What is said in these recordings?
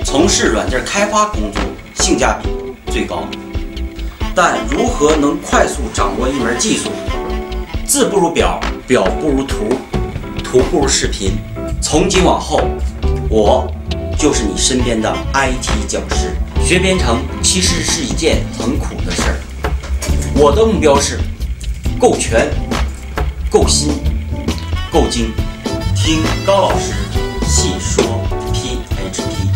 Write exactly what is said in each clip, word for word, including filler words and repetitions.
从事软件开发工作性价比最高。但如何能快速掌握一门技术？字不如表，表不如图，图不如视频。从今往后，我就是你身边的 I T 教师。学编程其实是一件很苦的事儿。我的目标是够全、够新、够精。听高老师细说 P H P。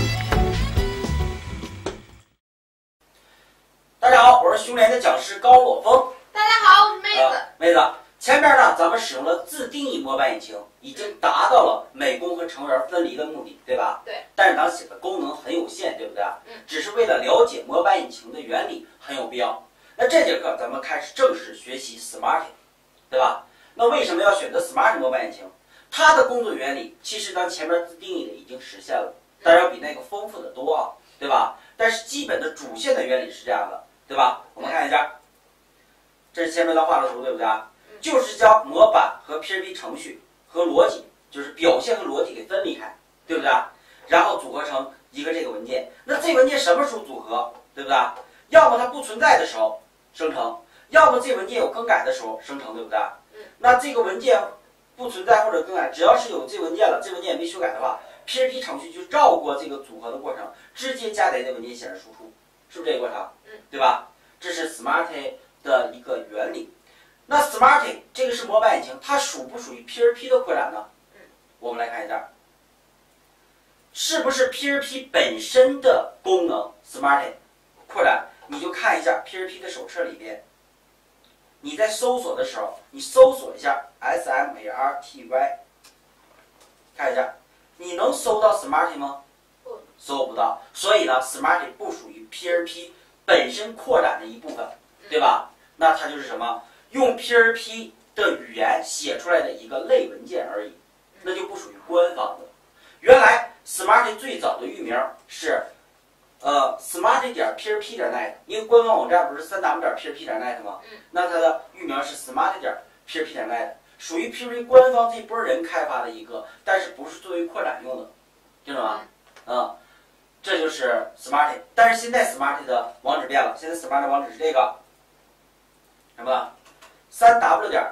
大家好，我是熊联的讲师高洛峰。 大家好，我是妹子。 呃、妹子，前面呢，咱们使用了自定义模板引擎，已经达到了美工和程序员分离的目的，对吧？ 对。 但是咱写的功能很有限，对不对？ 嗯。 只是为了了解模板引擎的原理很有必要。那这节课咱们开始正式学习 Smarty， 对吧？那为什么要选择 Smarty 模板引擎？它的工作原理其实咱前面自定义的已经实现了，当然要比那个丰富的多啊，对吧？但是基本的主线的原理是这样的，对吧？我们看一下，这是前面咱画的图，对不对？就是将模板和 P H P 程序和逻辑，就是表现和逻辑给分离开，对不对？然后组合成一个这个文件。那这文件什么时候组合，对不对？要么它不存在的时候生成，要么这文件有更改的时候生成，对不对？那这个文件不存在或者更改，只要是有这文件了，这文件也没修改的话 ，P H P 程序就绕过这个组合的过程，直接加在这文件显示输出，是不是这个过程？ 嗯， 对吧？这是 Smarty 的一个原理。那 Smarty 这个是模板引擎，它属不属于 P H P 的扩展呢？ 嗯， 我们来看一下，是不是 P H P 本身的功能 Smarty 扩展？你就看一下 P H P 的手册里边，你在搜索的时候，你搜索一下 S M A R T Y， 看一下，你能搜到 Smarty 吗？ 不， 搜不到。所以呢 ，Smarty 不属于 P H P 本身扩展的一部分，对吧？那它就是什么？用 P H P 的语言写出来的一个类文件而已，那就不属于官方的。原来 Smarty 最早的域名是呃 Smarty 点 P H P 点 net， 因为官方网站不是 三 w 点 P H P 点 net 吗？那它的域名是 Smarty 点 P H P 点 net， 属于 P H P 官方这波人开发的一个，但是不是作为扩展用的，听懂吗？嗯，这就是 Smarty。但是现在 Smarty 的网址变了，现在 Smarty 网址是这个什么？三 w 点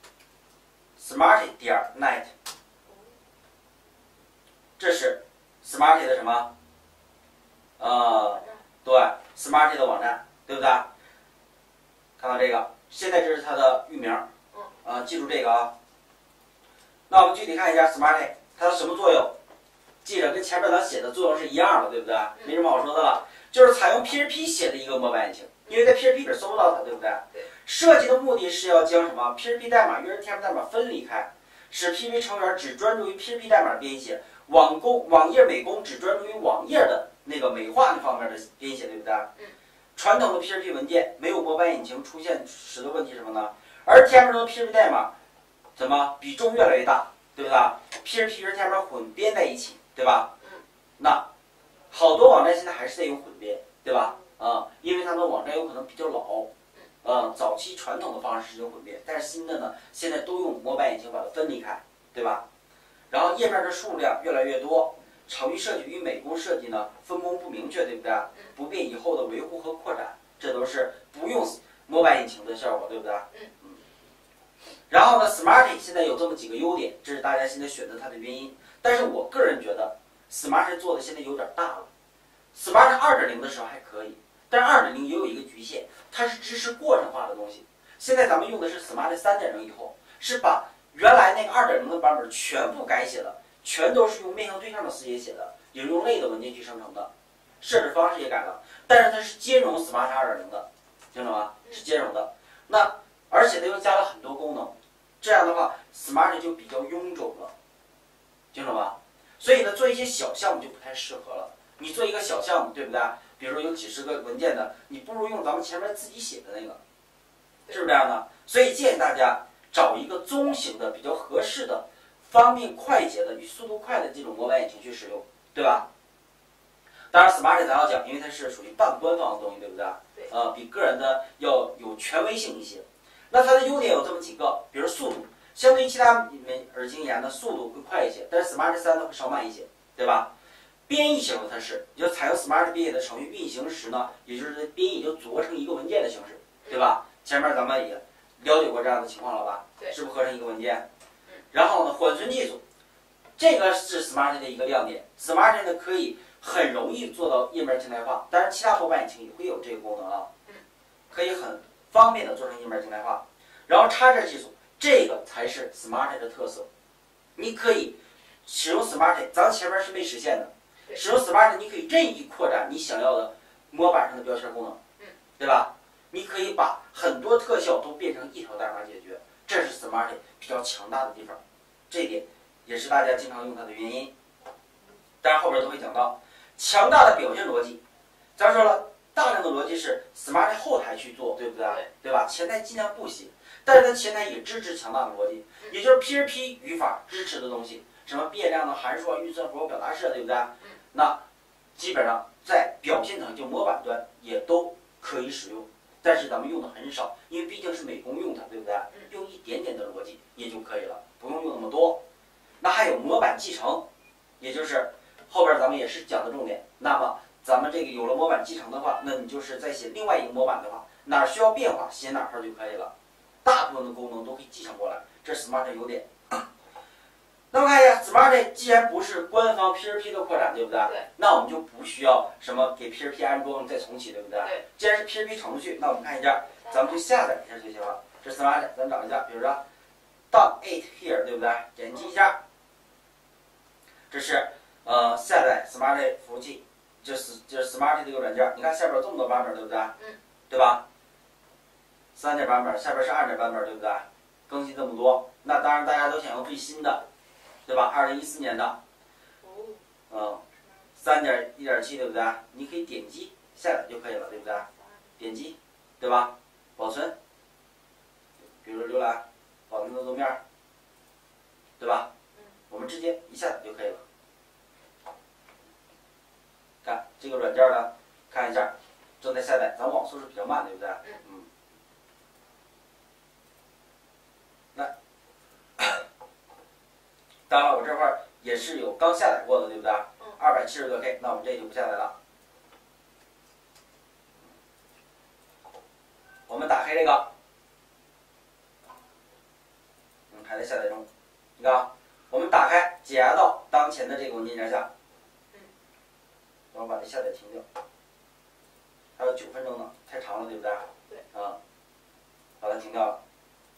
smarty 点 net， 这是 Smarty 的什么？呃，对 ，Smarty 的网站，对不对？看到这个，现在这是它的域名，啊，记住这个啊。那我们具体看一下 Smarty 它的什么作用？记着跟前面咱写的作用是一样的，对不对？没什么好说的了，就是采用 P H P 写的一个模板引擎，因为在 P H P 里搜不到它，对不对？设计的目的是要将什么 P H P 代码与 H T M L 代码分离开，使 P H P 程序员只专注于 P H P 代码的编写，网工网页美工只专注于网页的那个美化那方面的编写，对不对？ 嗯。 传统的 P H P 文件没有模板引擎出现时的问题是什么呢？而 H T M L 中的 P H P 代码怎么比重越来越大，对不对 ？P H P 与 H T M L 混编在一起，对吧？ 嗯。 那好多网站现在还是在用混编，对吧？啊、嗯，因为他们网站有可能比较老。呃，早期传统的方式是用混编，但是新的呢，现在都用模板引擎把它分离开，对吧？然后页面的数量越来越多，程序设计与美工设计呢分工不明确，对不对？不便以后的维护和扩展，这都是不用模板引擎的效果，对不对？ 嗯嗯。然后呢 ，Smarty 现在有这么几个优点，这是大家现在选择它的原因。但是我个人觉得 Smarty 做的现在有点大了。Smarty 二点零的时候还可以。但是二点零也有一个局限，它是支持过程化的东西。现在咱们用的是 Smarty 三点零以后，是把原来那个二点零的版本全部改写了，全都是用面向对象的视野写的，也是用类的文件去生成的，设置方式也改了。但是它是兼容 Smarty 二点零的，听懂吗？是兼容的。那而且它又加了很多功能，这样的话 Smarty 就比较臃肿了，听懂吗？所以呢，做一些小项目就不太适合了。你做一个小项目，对不对？比如说有几十个文件的，你不如用咱们前面自己写的那个，是不是这样的？所以建议大家找一个中型的、比较合适的、方便快捷的、与速度快的这种模板引擎去使用，对吧？当然 ，Smarty 咱要讲，因为它是属于半官方的东西，对不对？ 对。 呃，比个人的要有权威性一些。那它的优点有这么几个，比如速度，相对于其他耳经言的速度会快一些，但是 Smarty 三呢会稍慢一些，对吧？ 编译形式它是，就采用 Smart 编译的程序运行时呢，也就是编译就组合成一个文件的形式，对吧？前面咱们也了解过这样的情况了吧？ 对， 是不是合成一个文件？然后呢，缓存技术，这个是 Smart 的一个亮点。Smart 呢可以很容易做到页面静态化，当然其他模板引擎也会有这个功能啊，可以很方便的做成页面静态化。然后插件技术，这个才是 Smart 的特色。你可以使用 Smart， 咱们前面是没实现的。使用 Smart， 你可以任意扩展你想要的模板上的标签功能，对吧？你可以把很多特效都变成一条代码解决，这是 Smart 比较强大的地方。这一点也是大家经常用它的原因。当然后边都会讲到强大的表现逻辑。咱说了，大量的逻辑是 Smart 后台去做，对不对？对吧？前台尽量不写，但是它前台也支持强大的逻辑，也就是 P R P 语法支持的东西，什么变量的函数啊、运算符号表达式，对不对？那基本上在表现层就模板端也都可以使用，但是咱们用的很少，因为毕竟是美工用它，对不对？用一点点的逻辑也就可以了，不用用那么多。那还有模板继承，也就是后边咱们也是讲的重点。那么咱们这个有了模板继承的话，那你就是在写另外一个模板的话，哪儿需要变化写哪块就可以了，大部分的功能都可以继承过来，这是 Smart 优点。那么看一下 ，Smart 既然不是官方 P R P 的扩展，对不对？ 对。 那我们就不需要什么给 P R P 安装再重启，对不对？ 对。 既然是 P R P 程序，那我们看一下，咱们就下载一下就行了。这 Smart 咱找一下，比如说 dot it here， 对不对？点击一下，这是呃下载 Smart 服务器，就是就是 Smart 这个软件。你看下边有这么多版本，对不对？ 嗯。 对吧？三点版本，下边是二点版本，对不对？更新这么多，那当然大家都想要最新的。对吧？二零一四年的，嗯，三点一点七，对不对？你可以点击下载就可以了，对不对？点击，对吧？保存，比如浏览，保存的桌面，对吧？我们直接一下载就可以了。看这个软件呢，看一下，正在下载，咱网速是比较慢，对不对？嗯。来。当然，我这块儿也是有刚下载过的，对不对？二百七十多 K， 那我们这就不下载了。我们打开这个，嗯，还在下载中。你看，我们打开，解压到当前的这个文件夹下。然后把这下载停掉。还有九分钟呢，太长了，对不对？ 对。 啊，把它停掉了。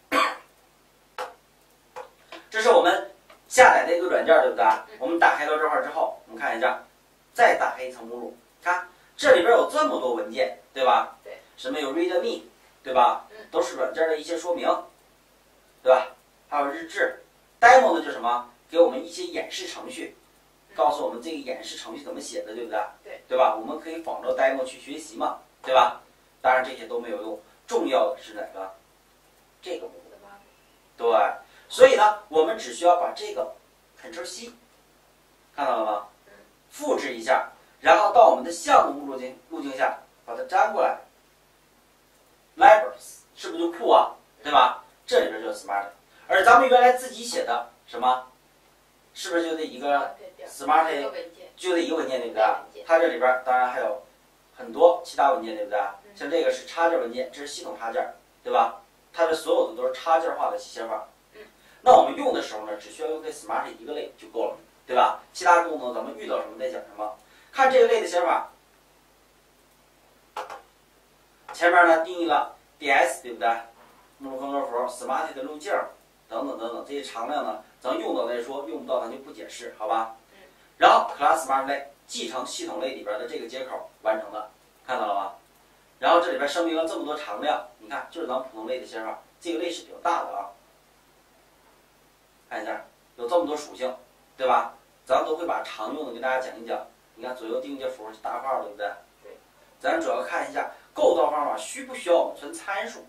这是我们下载的一个软件，对不对？我们打开到这块之后，我们看一下，再打开一层目录，看这里边有这么多文件，对吧？ 对。 什么有 readme， 对吧？都是软件的一些说明，对吧？还有日志 ，demo 呢就是什么？给我们一些演示程序，告诉我们这个演示程序怎么写的，对不对？ 对。 对吧？我们可以仿照 demo 去学习嘛，对吧？当然这些都没有用，重要的是哪个？这个目录。对。所以呢，我们只需要把这个 Ctrl C， 看到了吗？复制一下，然后到我们的项目目录径路径下，把它粘过来。Libraries 是不是就库啊？对吧？这里边就是 Smart， 而咱们原来自己写的什么，是不是就这一个 Smart 就这一个文件，对不对？它这里边当然还有很多其他文件，对不对？像这个是插件文件，这是系统插件，对吧？它的所有的都是插件化的写法。那我们用的时候呢，只需要用这 Smart 一个类就够了，对吧？其他功能咱们遇到什么再讲什么。看这个类的写法，前面呢定义了 D S， 对不对？目录分割符、Smart 的路径等等等等，这些常量呢，咱用到再说，用不到咱就不解释，好吧？然后 Class Smart 类继承系统类里边的这个接口完成了，看到了吗？然后这里边声明了这么多常量，你看就是咱们普通类的写法，这个类是比较大的啊。看一下，有这么多属性，对吧？咱们都会把常用的跟大家讲一讲。你看左右定节符是大号，对不对？ 对。 咱主要看一下构造方法需不需要我们存参数。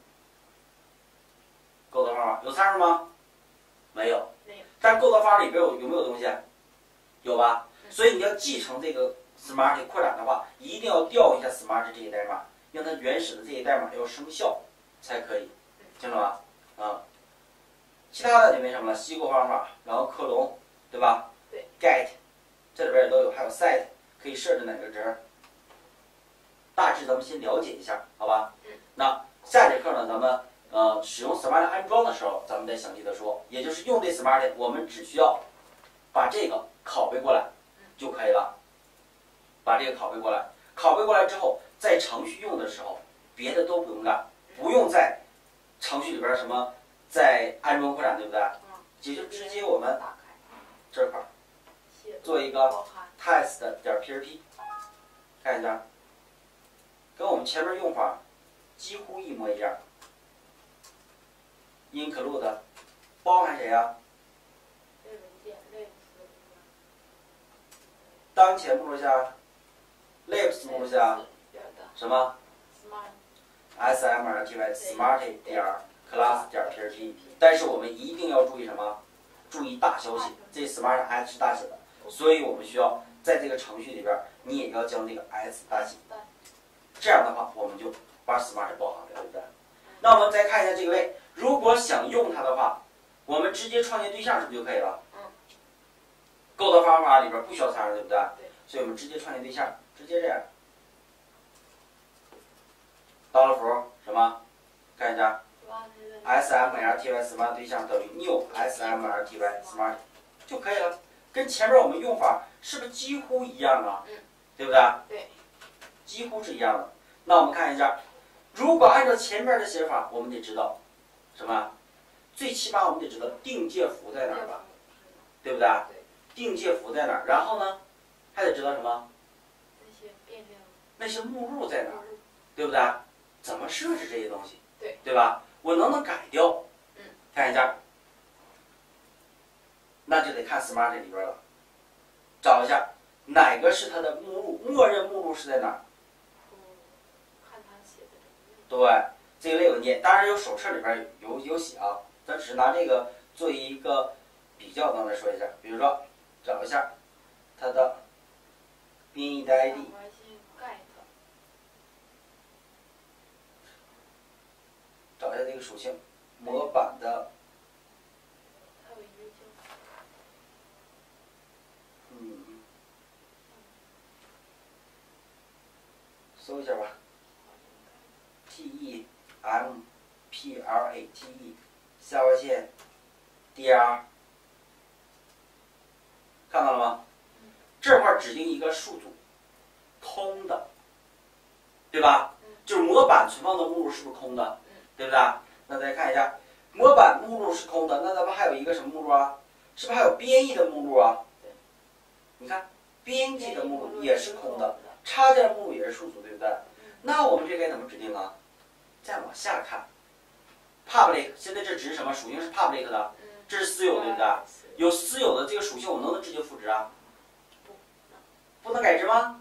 构造方法有参数吗？没有。 没有。 但构造方法里边有有没有东西？有吧？所以你要继承这个 Smart 扩展的话，一定要调一下 Smart 这些代码，让它原始的这些代码要生效才可以，清楚吧？啊。其他的就没什么了，吸过方法，然后克隆，对吧？ 对。 get， 这里边也都有，还有 set， 可以设置哪个值？大致咱们先了解一下，好吧？ 嗯。 那下节课呢，咱们呃使用 Smart 安装的时候，咱们再详细的说。也就是用这 Smart， 我们只需要把这个拷贝过来就可以了。把这个拷贝过来，拷贝过来之后，在程序用的时候，别的都不用干，不用在程序里边什么再安装扩展，对不对？ 嗯。 也就直接我们打开这块儿做一个 test 点 P H P， 看一下，跟我们前面用法几乎一模一样。include 包含谁呀？ 类文件类词当前目录下 libs 目录下什么 smrty smart 点 class 点 P H P， 但是我们一定要注意什么？注意大消息，这 smart s 是大写的，所以我们需要在这个程序里边，你也要将这个 s 大写。这样的话，我们就把 smart 包含了，对不对？那我们再看一下这个位，如果想用它的话，我们直接创建对象是不是就可以了？ 嗯。 构造方法里边不需要参数，对不对？ 对。 所以我们直接创建对象，直接这样。到了符什么？看一下 ，smrty smart 对象等于 new smrty smart 就可以了，跟前面我们用法是不是几乎一样啊？ 嗯。 对不对？ 对。 几乎是一样的。那我们看一下，如果按照前面的写法，我们得知道什么？最起码我们得知道定介符在哪儿吧？对不对？ 对。 定介符在哪儿？然后呢，还得知道什么？ 那些变量。 那些目录在哪儿？对不对？怎么设置这些东西？ 对。 对吧？我能不能改掉？ 嗯。 看一下，那就得看 Smart 里边了，找一下哪个是它的目录，默认目录是在哪儿？ 看他写的对，这个类文件，当然有手册里边有有写啊，咱只是拿这个做一个比较，刚才说一下，比如说找一下它的编译的 I D， 找一下这个属性，模板的，嗯，搜一下吧 ，T E M P L A T E 下划线 D R， 看到了吗？这块指定一个数组，空的，对吧？就是模板存放的目录是不是空的？对不对？那再看一下，模板目录是空的，那咱们还有一个什么目录啊？是不是还有编译的目录啊？你看，编辑的目录也是空的，插件目录也是数组，对不对？那我们这该怎么指定啊？再往下看 ，public 现在这只是什么属性是 public 的，这是私有，对不对？有私有的这个属性，我能不能直接复制啊？不能改值吗？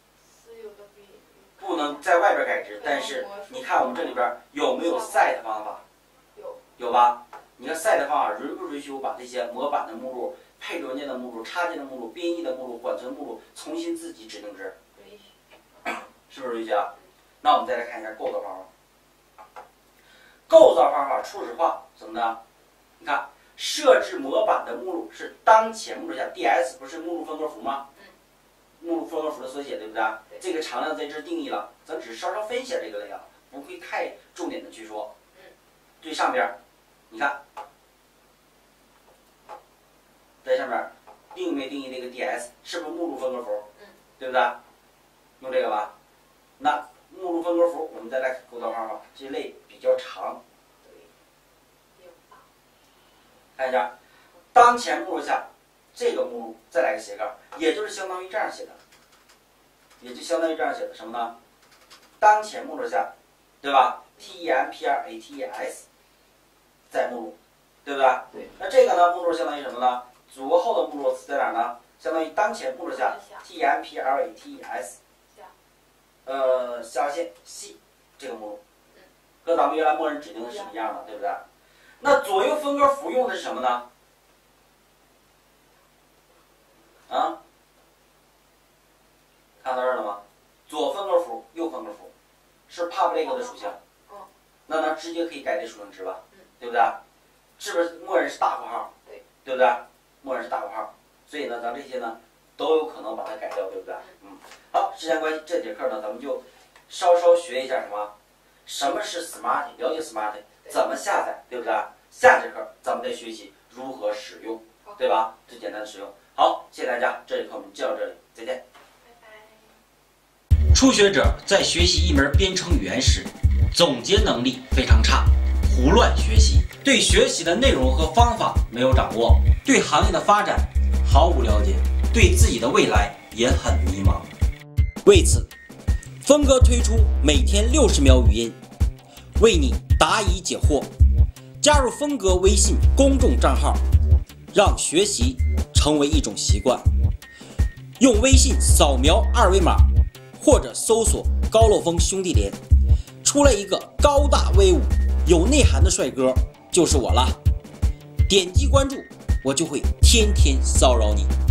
不能在外边改值，但是你看我们这里边有没有 set 方法？ 有， 有吧？你看 set 方法允不允许我把这些模板的目录、配置文件的目录、插件的目录、编译的目录、缓存目录重新自己指定值？ 允许。 是不是允许啊？那我们再来看一下构造方法。构造方法初始化怎么的？你看，设置模板的目录是当前目录下 D S 不是目录分割符吗？目录分割符的缩写，对不对？ 对。 这个常量在这儿定义了，咱只是稍稍分析这个类啊，不会太重点的去说。 嗯。 最上边，你看，在上面定没定义这个 D S 是不是目录分割符？ 嗯。 对不对？用这个吧。那目录分割符，我们再来看构造方法，这类比较长。看一下，当前目录下这个目录再来个斜杠，也就是相当于这样写的，也就相当于这样写的什么呢？当前目录下，对吧 ？T E M P R A T E S 在目录，对不对？ 对。 那这个呢，目录相当于什么呢？组合后的目录在哪儿呢？相当于当前目录下 T E M P R A T E S， 呃，下划线 C 这个目录，和咱们原来默认指定的是一样的，对不对？那左右分割符用的是什么呢？啊，看到这儿了吗？左分割符，右分割符，是 public 的属性。 嗯。 那咱直接可以改这属性值吧？ 嗯。 对不对？是不是默认是大括号？ 对。 对不对？默认是大括号。所以呢，咱这些呢， 都有可能把它改掉，对不对？嗯，好，时间关系，这节课呢，咱们就稍稍学一下什么，什么是 Smarty， 了解 Smarty 怎么下载，对不对？下节课咱们再学习如何使用，对吧？最简单的使用。好，谢谢大家，这节课我们就到这里，再见。 拜拜。 初学者在学习一门编程语言时，总结能力非常差，胡乱学习，对学习的内容和方法没有掌握，对行业的发展毫无了解，对自己的未来也很迷茫。为此，峰哥推出每天六十秒语音，为你答疑解惑。加入峰哥微信公众账号，让学习成为一种习惯。用微信扫描二维码，或者搜索高漏峰兄弟连，出来一个高大威武、有内涵的帅哥，就是我了。点击关注，我就会天天骚扰你。